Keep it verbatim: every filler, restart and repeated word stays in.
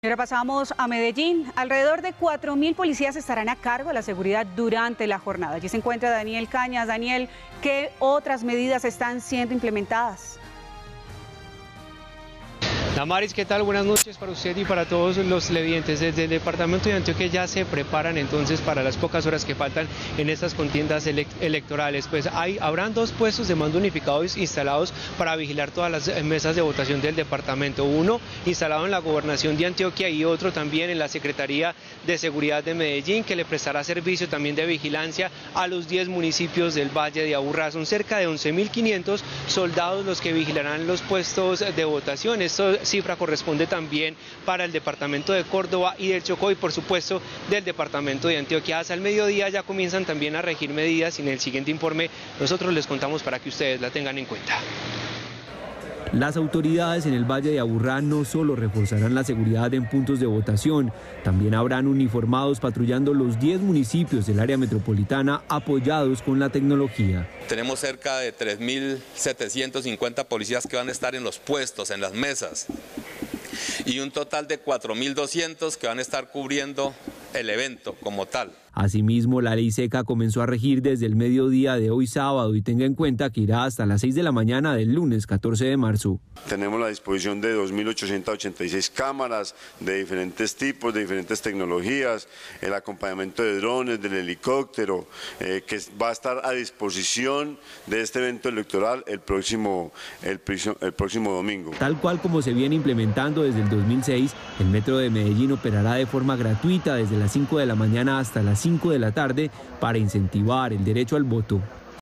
Y ahora pasamos a Medellín. Alrededor de cuatro mil policías estarán a cargo de la seguridad durante la jornada. Allí se encuentra Daniel Cañas. Daniel, ¿qué otras medidas están siendo implementadas? Damaris, ¿qué tal? Buenas noches para usted y para todos los televidentes. Desde el departamento de Antioquia ya se preparan entonces para las pocas horas que faltan en estas contiendas ele electorales. Pues hay, habrán dos puestos de mando unificados instalados para vigilar todas las mesas de votación del departamento. Uno instalado en la gobernación de Antioquia y otro también en la Secretaría de Seguridad de Medellín, que le prestará servicio también de vigilancia a los diez municipios del Valle de Aburrá. Son cerca de once mil quinientos soldados los que vigilarán los puestos de votación. Esto cifra corresponde también para el departamento de Córdoba y del Chocó y por supuesto del departamento de Antioquia. Hasta el mediodía ya comienzan también a regir medidas y en el siguiente informe nosotros les contamos para que ustedes la tengan en cuenta. Las autoridades en el Valle de Aburrá no solo reforzarán la seguridad en puntos de votación, también habrán uniformados patrullando los diez municipios del área metropolitana apoyados con la tecnología. Tenemos cerca de tres mil setecientos cincuenta policías que van a estar en los puestos, en las mesas, y un total de cuatro mil doscientos que van a estar cubriendo el evento como tal. Asimismo, la ley seca comenzó a regir desde el mediodía de hoy sábado y tenga en cuenta que irá hasta las seis de la mañana del lunes catorce de marzo. Tenemos la disposición de dos mil ochocientas ochenta y seis cámaras de diferentes tipos, de diferentes tecnologías, el acompañamiento de drones, del helicóptero, eh, que va a estar a disposición de este evento electoral el próximo, el, el próximo domingo. Tal cual como se viene implementando desde el dos mil seis, el Metro de Medellín operará de forma gratuita desde las cinco de la mañana hasta las cinco de la tarde para incentivar el derecho al voto.